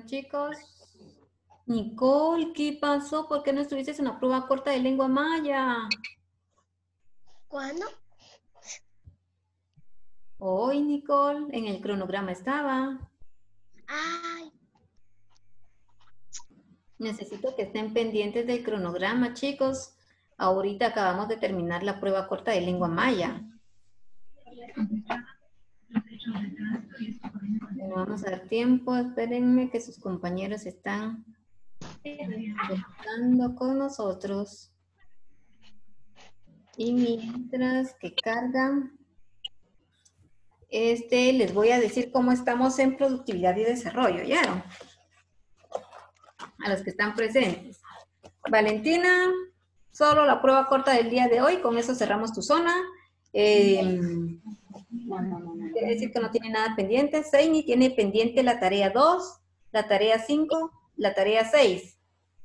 chicos. Nicole, ¿qué pasó? ¿Por qué no estuviste en la prueba corta de lengua maya? ¿Cuándo? Hoy, Nicole, en el cronograma estaba. Ay, Necesito que estén pendientes del cronograma, chicos. Ahorita acabamos de terminar la prueba corta de lengua maya. No vamos a dar tiempo, espérenme que sus compañeros están conectando con nosotros. Y mientras que cargan, les voy a decir cómo estamos en productividad y desarrollo, ¿ya? A los que están presentes. Valentina, solo la prueba corta del día de hoy, con eso cerramos tu zona. Quiere decir que no tiene nada pendiente. Seini tiene pendiente la tarea 2, la tarea 5, la tarea 6.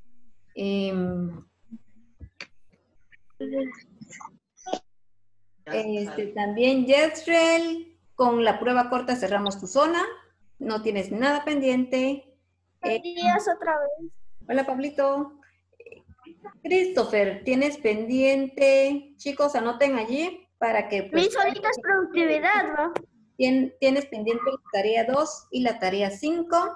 También Jezreel, con la prueba corta cerramos tu zona. No tienes nada pendiente. días otra vez. Hola, Pablito. Christopher, tienes pendiente. Chicos, anoten allí para que... Pues, Mis ahorita es productividad, ¿no? Tienes pendiente la tarea 2 y la tarea 5.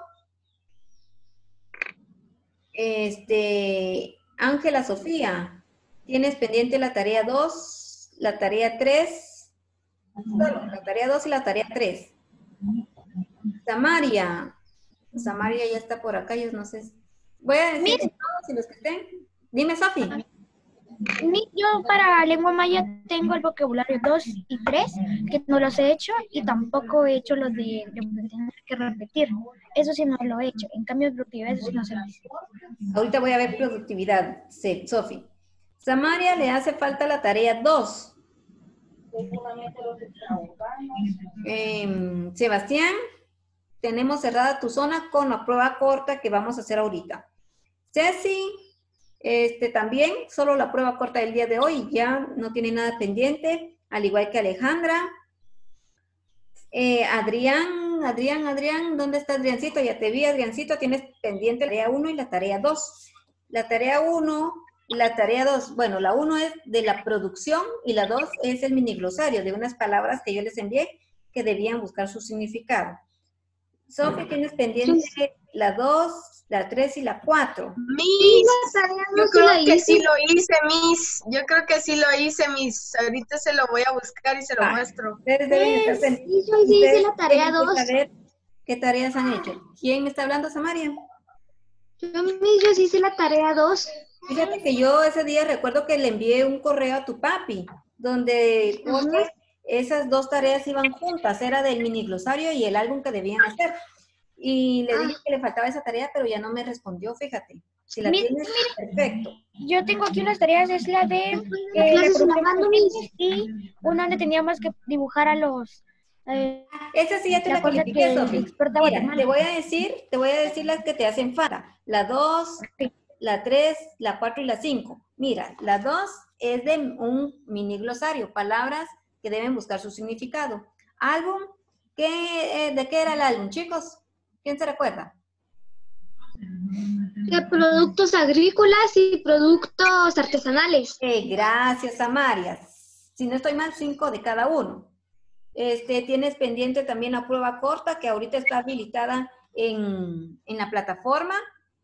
Ángela Sofía, tienes pendiente la tarea 2, la tarea 3, solo la tarea 2 y la tarea 3. Samaria ya está por acá, yo no sé. Voy a decir todos y los que estén. Dime, Sofi. Yo para lengua maya tengo el vocabulario 2 y 3, que no los he hecho, y tampoco he hecho los de tener que repetir. Eso sí no lo he hecho. En cambio, productividad, eso sí no se lo hice. Ahorita voy a ver productividad, Sofi. Samaria le hace falta la tarea 2. Sebastián, tenemos cerrada tu zona con la prueba corta que vamos a hacer ahorita. Ceci, también solo la prueba corta del día de hoy, ya no tiene nada pendiente, al igual que Alejandra. Adrián, ¿dónde está Adriancito? Ya te vi, Adriancito, tienes pendiente la tarea 1 y la tarea 2. La tarea 1 y la tarea 2, bueno, la 1 es de la producción y la 2 es el mini glosario de unas palabras que yo les envié que debían buscar su significado. Sofi, tienes pendiente la 2, la 3 y la 4. Miss, yo creo que sí lo hice, Miss. Yo creo que sí lo hice, Miss. Ahorita se lo voy a buscar y se lo muestro. Ustedes deben estar pendientes. Yo sí hice la tarea 2. Saber qué tareas han hecho. ¿Quién me está hablando, Samaria? Yo sí hice la tarea 2. Fíjate que yo ese día recuerdo que le envié un correo a tu papi, donde esas dos tareas iban juntas, era del mini glosario y el álbum que debían hacer. Y le dije que le faltaba esa tarea, pero ya no me respondió, fíjate. Si la tienes, perfecto. Yo tengo aquí unas tareas, es la de y una donde teníamos que dibujar a los... esa sí ya te la califiqué, Sofi. Mira, te voy a decir las que te hacen falta. La 2, la 3, la 4 y la 5. Mira, la 2 es de un mini glosario, palabras que deben buscar su significado. Álbum, ¿de qué era el álbum, chicos? ¿Quién se recuerda? De productos agrícolas y productos artesanales. Gracias, Samaria. Si no estoy mal, 5 de cada uno. Tienes pendiente también la prueba corta que ahorita está habilitada en la plataforma.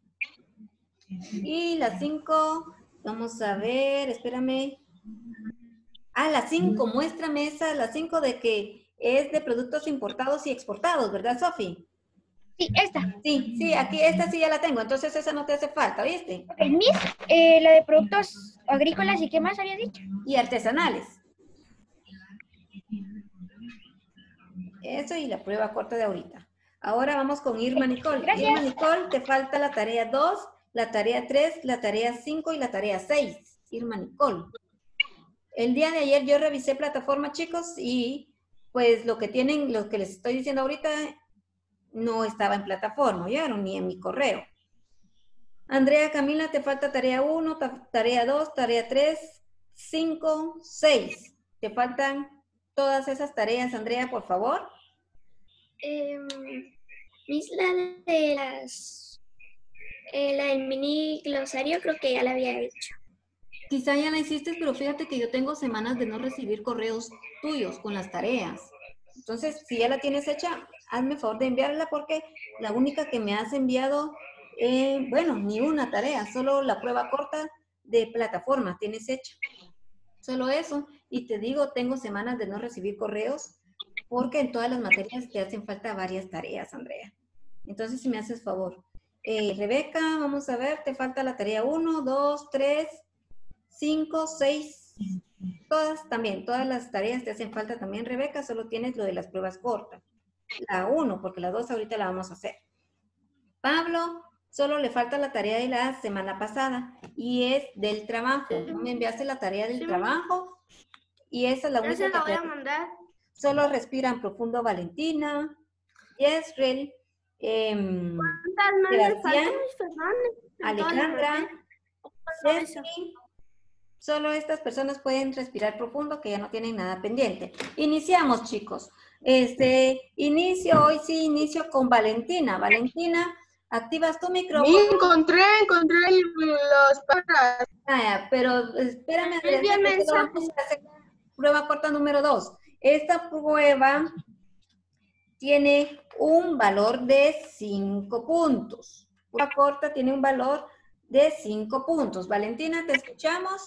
Y la 5, vamos a ver, espérame. La 5, muéstrame esa, la 5 de que es de productos importados y exportados, ¿verdad, Sofi? Sí, esta. Sí, aquí esta sí ya la tengo, entonces esa no te hace falta, ¿viste? El MIS, la de productos agrícolas y ¿qué más había dicho? Y artesanales. Eso y la prueba corta de ahorita. Ahora vamos con Irma Nicole. Gracias. Irma Nicole, te falta la tarea 2, la tarea 3, la tarea 5 y la tarea 6. Irma Nicole. El día de ayer yo revisé plataforma, chicos, y pues lo que les estoy diciendo ahorita no estaba en plataforma, ¿oyeron? Ni en mi correo. Andrea Camila, te falta tarea 1, tarea 2, tarea 3, 5, 6. Te faltan todas esas tareas, Andrea, por favor. Miss, la de la del mini glosario creo que ya la había hecho. Quizá ya la hiciste, pero fíjate que yo tengo semanas de no recibir correos tuyos con las tareas. Entonces, si ya la tienes hecha, hazme favor de enviarla porque la única que me has enviado, bueno, ni una tarea, solo la prueba corta de plataforma tienes hecha. Solo eso. Y te digo, tengo semanas de no recibir correos porque en todas las materias te hacen falta varias tareas, Andrea. Entonces, si me haces favor. Rebeca, vamos a ver, te falta la tarea 1, 2, 3, 5, 6, todas también, todas las tareas te hacen falta también, Rebeca, solo tienes lo de las pruebas cortas. La 1, porque la 2 ahorita la vamos a hacer. Pablo, solo le falta la tarea de la semana pasada y es del trabajo. ¿No me enviaste la tarea del trabajo? Y esa es la única Ya se la voy que a mandar. solo respiran profundo Valentina, Yesrel, ¿Cuántas más le Sebastián, faltan, Miss Fernández? Alejandra, Solo eso. Ceci. Solo estas personas pueden respirar profundo, que ya no tienen nada pendiente. Iniciamos, chicos. Inicio con Valentina. Valentina, activas tu micrófono. Encontré los paras. Pero espérame, Es bien porque mensaje. vamos a hacer prueba corta número 2. Esta prueba tiene un valor de 5 puntos. Prueba corta tiene un valor de 5 puntos. Valentina, ¿te escuchamos?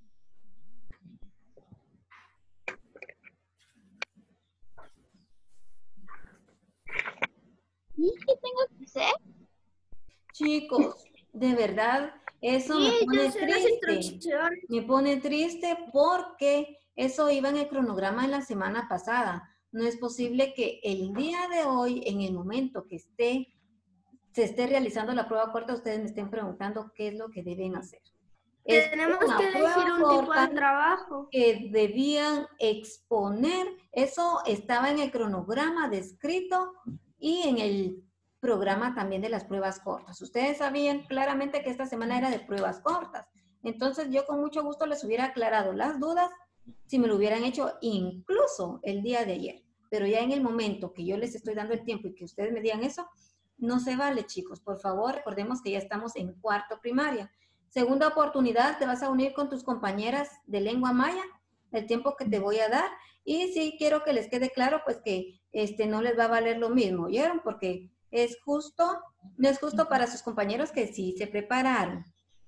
¿Y qué tengo que hacer? Chicos, de verdad, eso me pone triste. Me pone triste porque eso iba en el cronograma de la semana pasada. No es posible que el día de hoy, en el momento que se esté realizando la prueba corta, ustedes me estén preguntando qué es lo que deben hacer. Tenemos que elegir un tipo de trabajo que debían exponer. Eso estaba en el cronograma descrito y en el programa también de las pruebas cortas. Ustedes sabían claramente que esta semana era de pruebas cortas. Entonces yo con mucho gusto les hubiera aclarado las dudas si me lo hubieran hecho incluso el día de ayer. Pero ya en el momento que yo les estoy dando el tiempo y que ustedes me digan eso, no se vale, chicos. Por favor, recordemos que ya estamos en cuarto primaria. Segunda oportunidad, te vas a unir con tus compañeras de lengua maya, el tiempo que te voy a dar. Y sí quiero que les quede claro, pues que no les va a valer lo mismo, ¿oyeron? Porque es justo, no es justo para sus compañeros que sí se prepararon.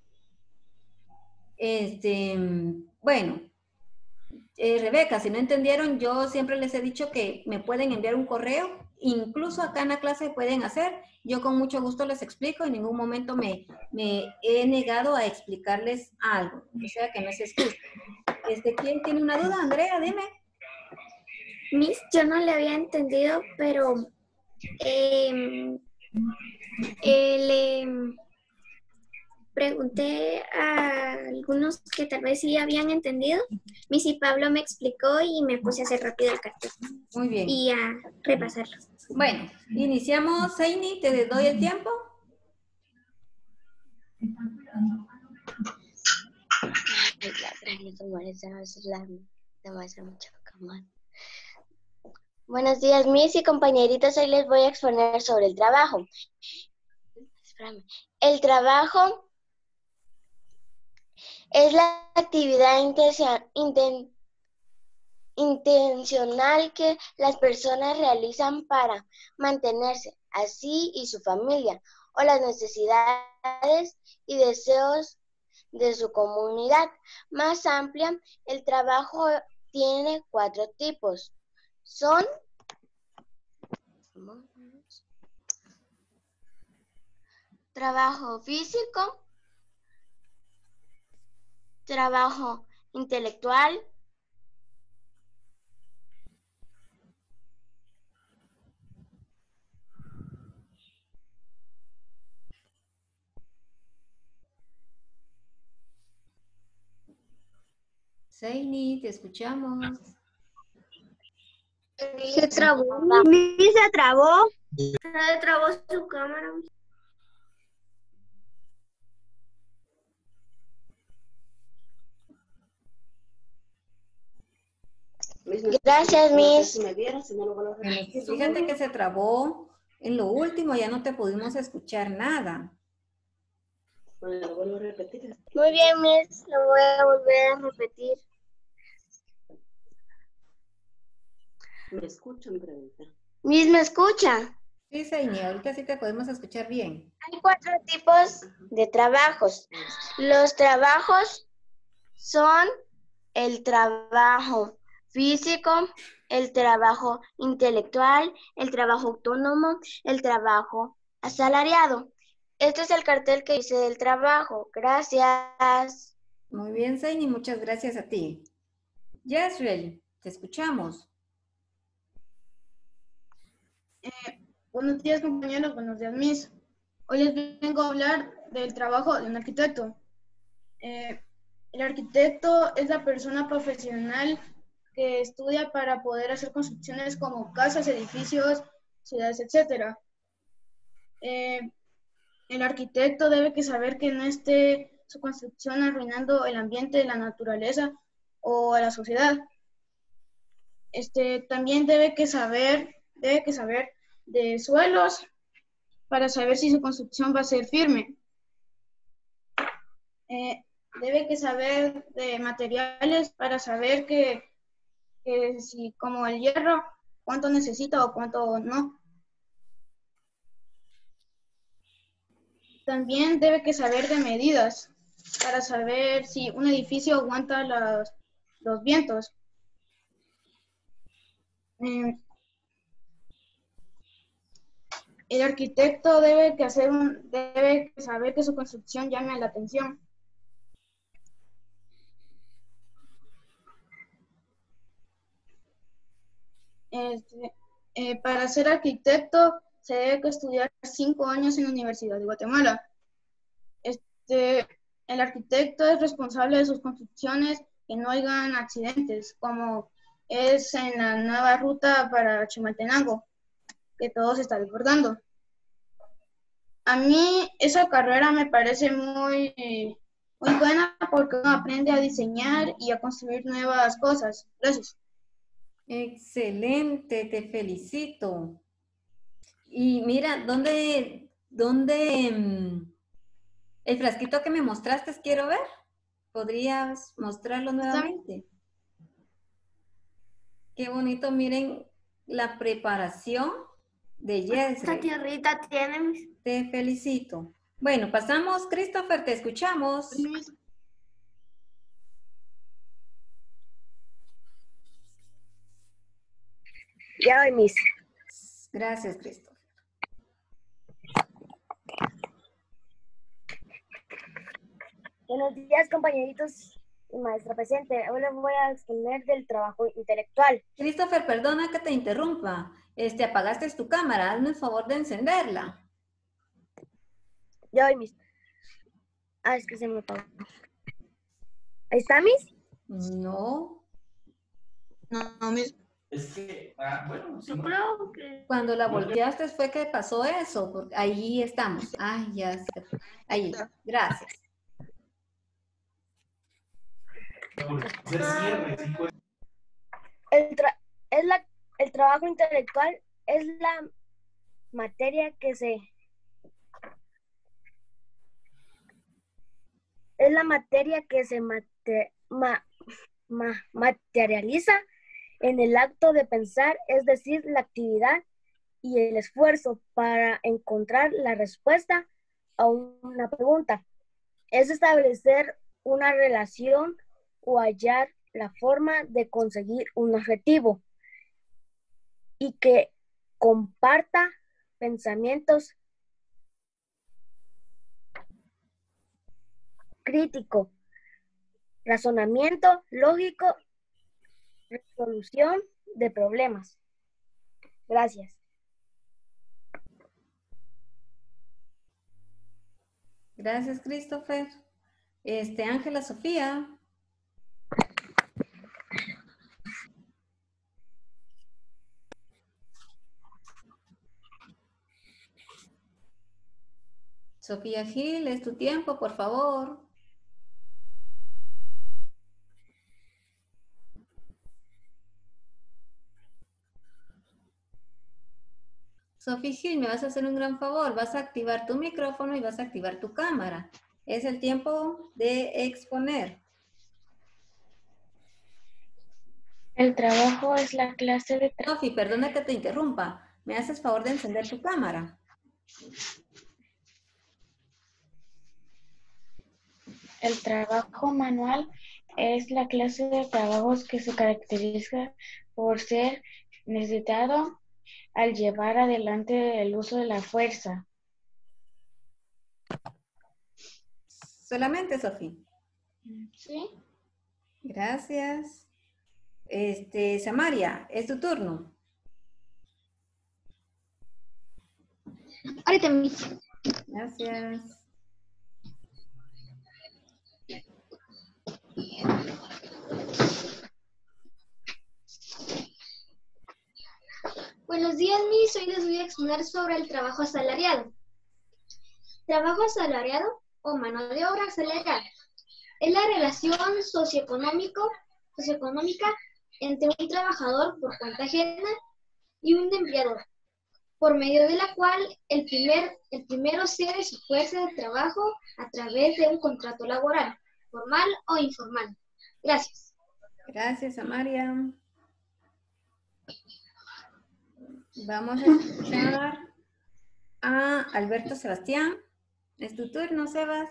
Bueno, Rebeca, si no entendieron, yo siempre les he dicho que me pueden enviar un correo, incluso acá en la clase pueden hacer, yo con mucho gusto les explico, en ningún momento me he negado a explicarles algo, o sea que no es excusa. ¿Quién tiene una duda? Andrea, dime. Miss, yo no le había entendido, pero le pregunté a algunos que tal vez sí habían entendido. Miss y Pablo me explicó y me puse a hacer rápido el cartel. Muy bien. Y a repasarlo. Bueno, iniciamos, Seini, te doy el tiempo. Buenos días, mis y compañeritos. Hoy les voy a exponer sobre el trabajo. El trabajo es la actividad intencional que las personas realizan para mantenerse a sí y su familia o las necesidades y deseos de su comunidad. Más amplia, el trabajo tiene 4 tipos. Son trabajo físico, trabajo intelectual, Seini, te escuchamos. Se trabó. Se trabó. Se trabó su cámara. Gracias, Miss. Fíjate que se trabó En lo último ya no te pudimos escuchar nada. Muy bien, Miss, lo voy a volver a repetir. ¿Me escuchan? Pregunta. Miss, ¿me escucha? Sí, señor, ahorita sí te podemos escuchar bien. Hay 4 tipos de trabajos. Los trabajos son el trabajo físico, el trabajo intelectual, el trabajo autónomo, el trabajo asalariado. Este es el cartel que hice del trabajo. Gracias. Muy bien, Zaini, muchas gracias a ti. Yasriel, te escuchamos. Buenos días, compañeros. Buenos días, Miss. Hoy les vengo a hablar del trabajo de un arquitecto. El arquitecto es la persona profesional que estudia para poder hacer construcciones como casas, edificios, ciudades, etc. El arquitecto debe que saber que no esté su construcción arruinando el ambiente, la naturaleza o a la sociedad. También debe que saber de suelos para saber si su construcción va a ser firme. Debe que saber de materiales para saber que si como el hierro, cuánto necesita o cuánto no. También debe que saber de medidas para saber si un edificio aguanta los vientos. El arquitecto debe saber que su construcción llame la atención. Para ser arquitecto se debe que estudiar 5 años en la Universidad de Guatemala. El arquitecto es responsable de sus construcciones que no hayan accidentes, como es en la nueva ruta para Chimaltenango, que todo se está desbordando. A mí esa carrera me parece muy buena porque uno aprende a diseñar y a construir nuevas cosas. Gracias. Excelente, te felicito. Y mira, el frasquito que me mostraste, quiero ver? ¿Podrías mostrarlo nuevamente? Qué bonito, miren la preparación de ¿Esta Yesre. tierrita tiene? Te felicito. Bueno, pasamos. Christopher, te escuchamos. Ya voy, Miss. Gracias, Christopher. Buenos días, compañeritos y maestra presente. Hoy les voy a exponer del trabajo intelectual. Christopher, perdona que te interrumpa. Apagaste tu cámara. Hazme el favor de encenderla. Ya voy, Miss. Es que se me apagó. ¿Ahí está, Miss? No. No, Miss. Es que, bueno, Yo creo que... Cuando la volteaste fue que pasó eso. Porque ahí estamos. Ay, ya sé. Ahí. Gracias. El trabajo intelectual es la materia que se materializa en el acto de pensar, es decir, la actividad y el esfuerzo para encontrar la respuesta a una pregunta. Es establecer una relación o hallar la forma de conseguir un objetivo y que comparta pensamientos crítico, razonamiento lógico, resolución de problemas. Gracias. Gracias, Christopher. Ángela Sofía. Sofía Gil, es tu tiempo, por favor. Sophie Gil, me vas a hacer un gran favor. Vas a activar tu micrófono y vas a activar tu cámara. Es el tiempo de exponer. El trabajo es la clase de trabajo. Sophie, perdona que te interrumpa. ¿Me haces favor de encender tu cámara? El trabajo manual es la clase de trabajos que se caracteriza por ser necesitado al llevar adelante el uso de la fuerza. Solamente, Sophie. ¿Sí? Gracias. Samaria, es tu turno. Ahorita Miss. Gracias. Buenos días, Miss. Hoy les voy a exponer sobre el trabajo asalariado. Trabajo asalariado o mano de obra asalariada es la relación socioeconómica entre un trabajador por cuenta ajena y un empleador, por medio de la cual el primero cede su fuerza de trabajo a través de un contrato laboral, formal o informal. Gracias. Gracias, Samaria. Vamos a escuchar a Alberto Sebastián. Es tu turno, Sebas.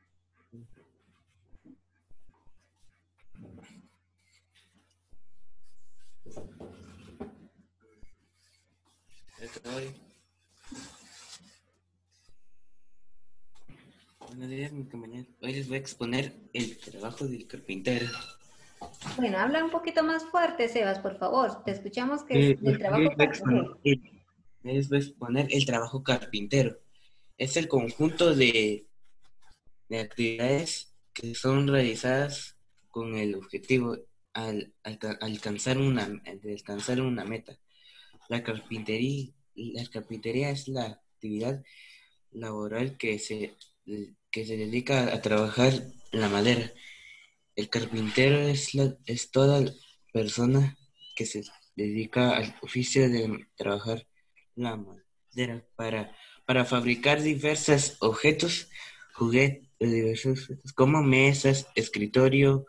Buenos días, mis compañeros. Hoy les voy a exponer el trabajo del carpintero. Bueno, habla un poquito más fuerte, Sebas, por favor. Te escuchamos que es el trabajo carpintero. Les voy a exponer el trabajo carpintero. Es el conjunto de actividades que son realizadas con el objetivo de alcanzar una meta. La carpintería es la actividad laboral que se dedica a trabajar la madera. El carpintero es toda persona que se dedica al oficio de trabajar la madera para fabricar diversos objetos, diversos objetos como mesas, escritorio,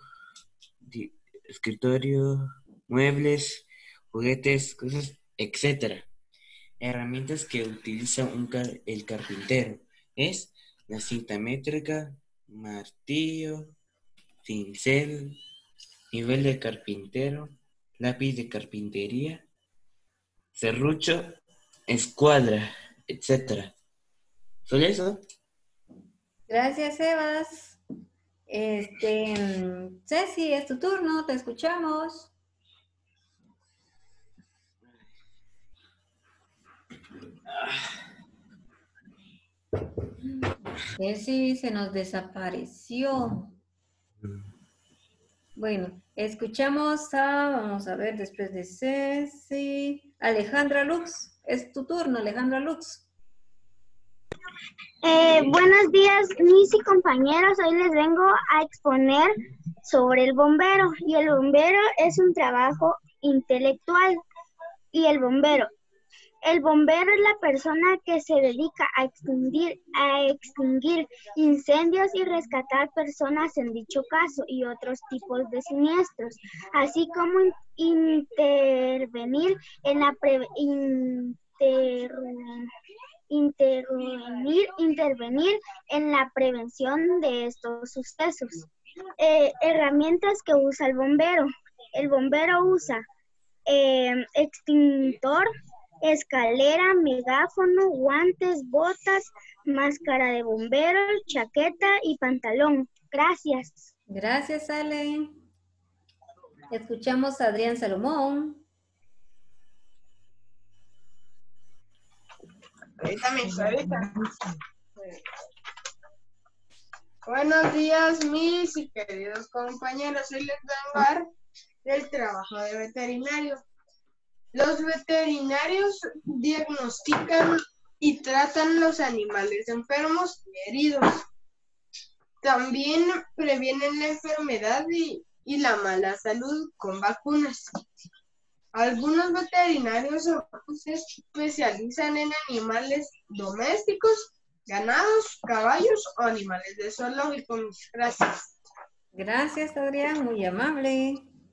muebles, juguetes, cosas, etc. Herramientas que utiliza el carpintero es la cinta métrica, martillo, cincel, nivel de carpintero, lápiz de carpintería, serrucho, escuadra, etc. ¿Solo eso? Gracias, Sebas. Ceci, es tu turno, te escuchamos. Ceci se nos desapareció. Bueno, escuchamos vamos a ver, después de Ceci, Alejandra Lux. Es tu turno, Alejandra Lux. Buenos días, mis y compañeros. Hoy les vengo a exponer sobre el bombero. Y el bombero es un trabajo intelectual. Y el bombero es la persona que se dedica a extinguir incendios y rescatar personas en dicho caso y otros tipos de siniestros, así como intervenir en la prevención de estos sucesos. Herramientas que usa el bombero. El bombero usa extintor, escalera, megáfono, guantes, botas, máscara de bombero, chaqueta y pantalón. Gracias. Gracias, Ale. Escuchamos a Adrián Salomón. Ahorita. Buenos días, mis y queridos compañeros. Hoy les vengo a hablar del trabajo de veterinario. Los veterinarios diagnostican y tratan los animales enfermos y heridos. También previenen la enfermedad y la mala salud con vacunas. Algunos veterinarios se especializan en animales domésticos, ganados, caballos o animales de zoológicos. Gracias. Gracias, Adrián, muy amable.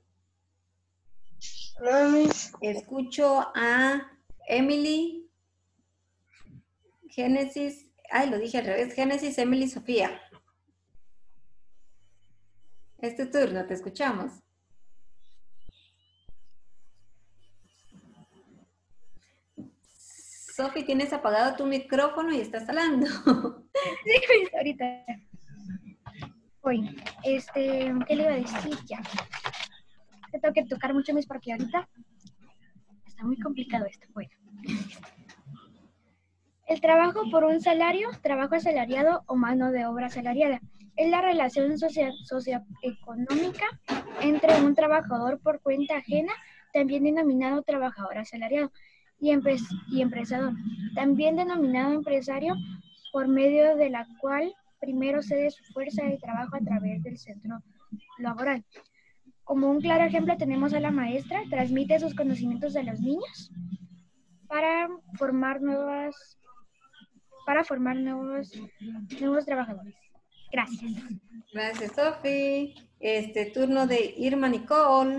Escucho a Emily, Génesis, lo dije al revés, Génesis, Emily, Sofía. Es tu turno, te escuchamos. Sofi, tienes apagado tu micrófono y estás hablando. Sí, ahorita. Oye, ¿qué le iba a decir ya? Que tengo que tocar mucho mis porque ahorita está muy complicado esto. Bueno. El trabajo por un salario, trabajo asalariado o mano de obra asalariada, es la relación socioeconómica entre un trabajador por cuenta ajena, también denominado trabajador asalariado, y empresador, también denominado empresario, por medio de la cual primero cede su fuerza de trabajo a través del centro laboral. Como un claro ejemplo tenemos a la maestra, transmite sus conocimientos a los niños para formar nuevos trabajadores. Gracias. Gracias, Sofi. Turno de Irma Nicole.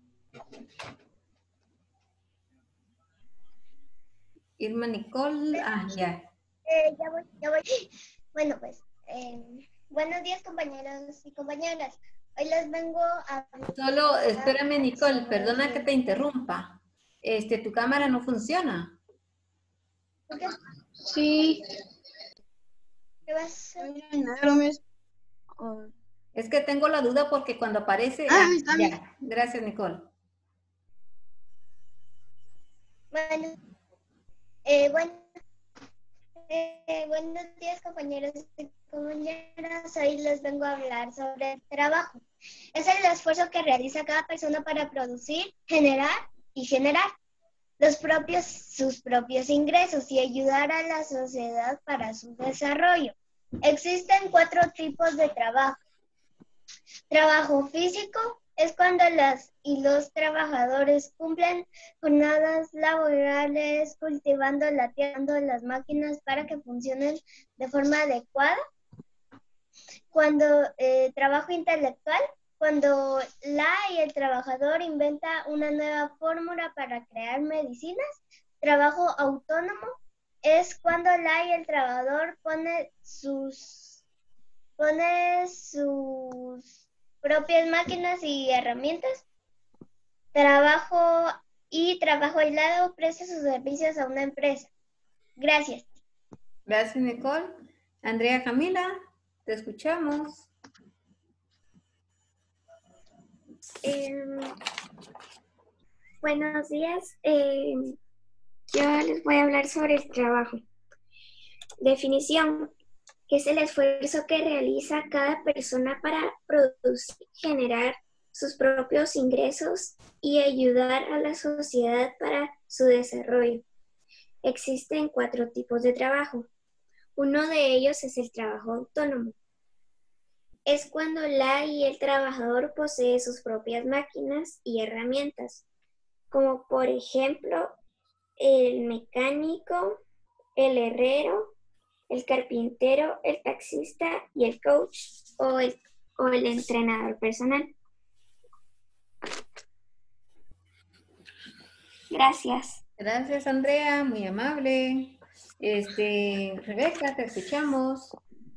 Irma Nicole, ya. Ya voy. Bueno, pues, buenos días, compañeros y compañeras. Hoy les vengo a... Solo, espérame, Nicole, perdona que te interrumpa. Tu cámara no funciona. ¿Qué? Sí. ¿Qué vas a hacer? Es que tengo la duda porque cuando aparece... ya. Gracias, Nicole. Bueno, buenos días, compañeros y compañeras. Hoy les vengo a hablar sobre el trabajo. Es el esfuerzo que realiza cada persona para producir, generar sus propios ingresos y ayudar a la sociedad para su desarrollo. Existen 4 tipos de trabajo. Trabajo físico es cuando las y los trabajadores cumplen jornadas laborales cultivando la tierra, las máquinas para que funcionen de forma adecuada. Trabajo intelectual, cuando el trabajador inventa una nueva fórmula para crear medicinas. Trabajo autónomo es cuando el trabajador pone sus propias máquinas y herramientas. Trabajo aislado presta sus servicios a una empresa. Gracias. Gracias, Nicole. Andrea Camila, te escuchamos. Buenos días. Yo les voy a hablar sobre el trabajo. Definición. Es el esfuerzo que realiza cada persona para producir, generar sus propios ingresos y ayudar a la sociedad para su desarrollo. Existen 4 tipos de trabajo. Uno de ellos es el trabajo autónomo. Es cuando el trabajador posee sus propias máquinas y herramientas, como por ejemplo el mecánico, el herrero, el carpintero, el taxista y el coach o el entrenador personal. Gracias. Gracias, Andrea, muy amable. Rebeca, te escuchamos.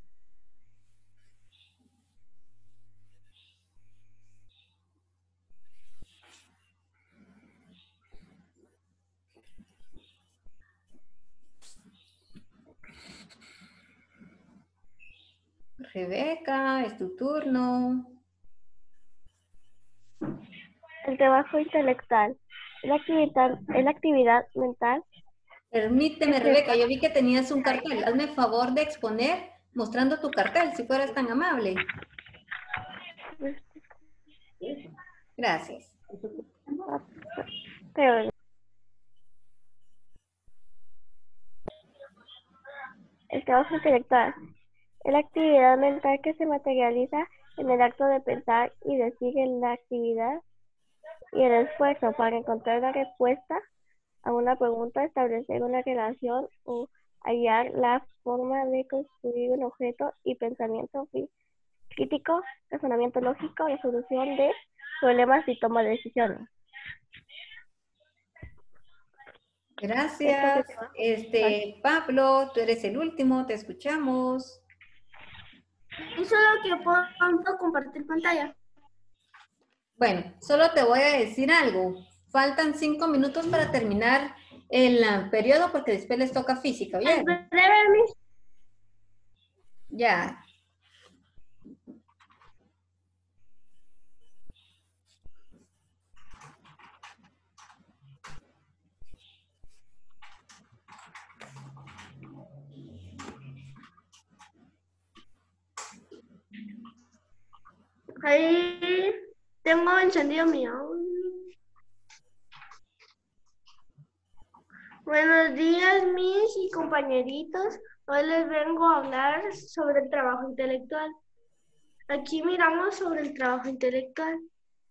Rebeca, es tu turno. El trabajo intelectual es la actividad mental. Permíteme, Rebeca, yo vi que tenías un cartel. Hazme favor de exponer mostrando tu cartel, si fueras tan amable. Gracias. El trabajo intelectual es la actividad mental que se materializa en el acto de pensar y decir en la actividad y el esfuerzo para encontrar la respuesta a una pregunta, establecer una relación o hallar la forma de construir un objeto y pensamiento crítico, razonamiento lógico, resolución de problemas y toma de decisiones. Gracias. Pablo, tú eres el último, te escuchamos. Y solo que puedo compartir pantalla. Bueno, solo te voy a decir algo. Faltan 5 minutos para terminar el periodo porque después les toca física, ¿bien? Ya. Ahí tengo encendido mi audio. Buenos días, mis y compañeritos. Hoy les vengo a hablar sobre el trabajo intelectual. Aquí miramos sobre el trabajo intelectual.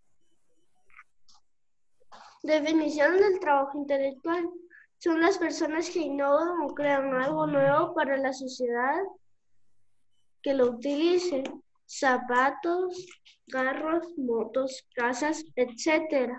Definición del trabajo intelectual. Son las personas que innovan o crean algo nuevo para la sociedad que lo utilice. Zapatos, carros, motos, casas, etc.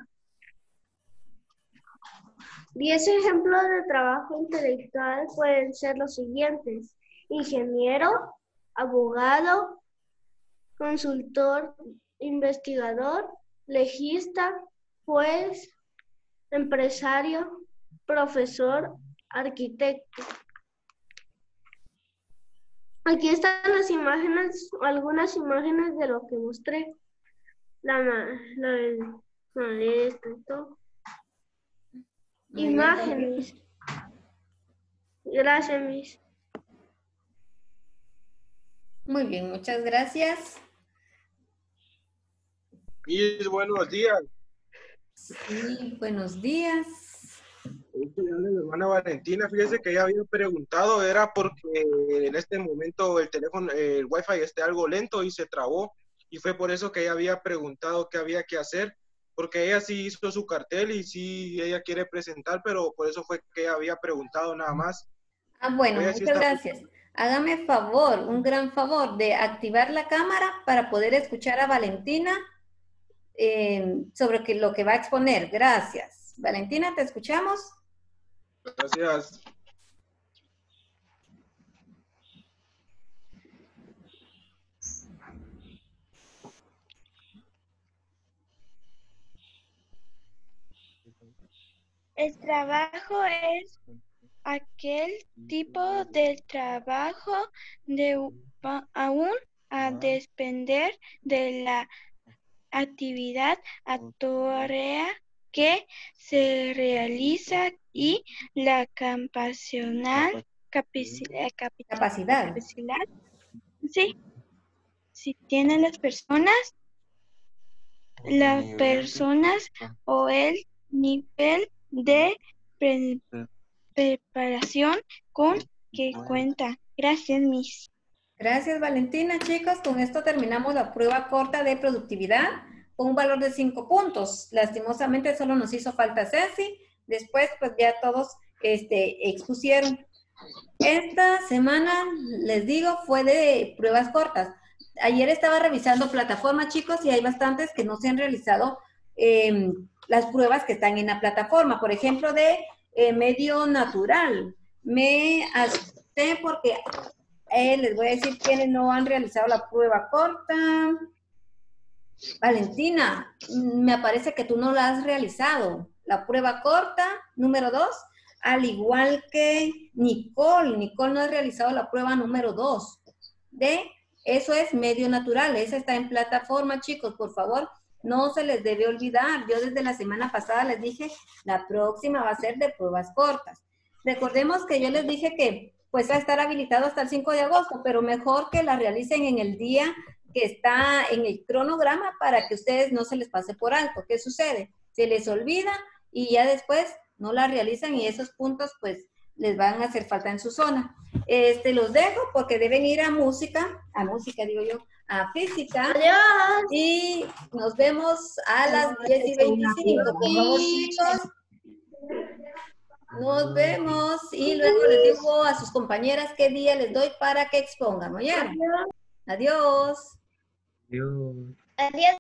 10 ejemplos de trabajo intelectual pueden ser los siguientes: ingeniero, abogado, consultor, investigador, legista, juez, empresario, profesor, arquitecto. Aquí están las imágenes, algunas imágenes de lo que mostré. La maleta y todo. Imágenes. Gracias, Miss. Muy bien, muchas gracias. Miss, buenos días. Sí, buenos días. Mi hermana Valentina, fíjese que ella había preguntado, era porque en este momento el teléfono, el wifi está algo lento y se trabó, y fue por eso que ella había preguntado qué había que hacer, porque ella sí hizo su cartel y sí ella quiere presentar, pero por eso fue que ella había preguntado nada más. Ah, bueno, Ella sí muchas está... gracias. Hágame favor, un gran favor de activar la cámara para poder escuchar a Valentina sobre lo que va a exponer. Gracias. Valentina, ¿te escuchamos? Gracias. El trabajo es aquel tipo de trabajo aún a depender de la actividad o tarea que se realiza y la capacidad. Sí, si tienen las personas o el nivel de preparación con que cuenta. Gracias, Miss. Gracias, Valentina. Chicos, con esto terminamos la prueba corta de productividad con un valor de 5 puntos. Lastimosamente solo nos hizo falta Ceci. Después, pues ya todos expusieron. Esta semana, les digo, fue de pruebas cortas. Ayer estaba revisando plataforma, chicos, y hay bastantes que no se han realizado las pruebas que están en la plataforma. Por ejemplo, de medio natural. Me asusté porque les voy a decir quiénes no han realizado la prueba corta. Valentina, me parece que tú no la has realizado. La prueba corta, número 2, al igual que Nicole. Nicole no ha realizado la prueba número 2. Eso es medio natural. Esa está en plataforma, chicos. Por favor, no se les debe olvidar. Yo desde la semana pasada les dije, la próxima va a ser de pruebas cortas. Recordemos que yo les dije que pues va a estar habilitado hasta el 5 de agosto, pero mejor que la realicen en el día que está en el cronograma para que ustedes no se les pase por alto. ¿Qué sucede? Se les olvida y ya después no la realizan y esos puntos pues les van a hacer falta en su zona. Los dejo porque deben ir a música digo yo, a física. Adiós. Y nos vemos a las 10:25. Por favor, chicos. Nos vemos. Y luego les digo a sus compañeras qué día les doy para que expongan. ¿Oyeron? Adiós. Adiós. Adiós.